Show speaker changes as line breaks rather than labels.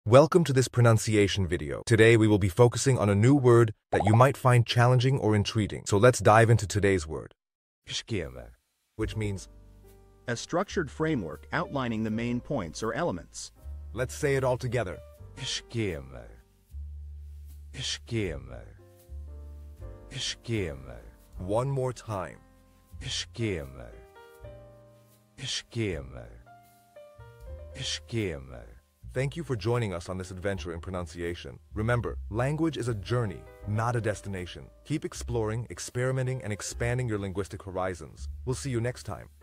Welcome to this pronunciation video. Today we will be focusing on a new word that you might find challenging or intriguing. So let's dive into today's word,
Esquema.
which means,
A structured framework outlining the main points or elements.
let's say it all together.
Esquema. Esquema. Esquema.
One more time.
Esquema. Esquema. Esquema.
Thank you for joining us on this adventure in pronunciation. Remember, language is a journey, not a destination. Keep exploring, experimenting, and expanding your linguistic horizons. We'll see you next time.